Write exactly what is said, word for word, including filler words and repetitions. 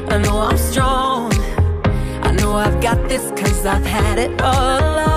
I know I'm strong. I know I've got this 'cause I've had it all along.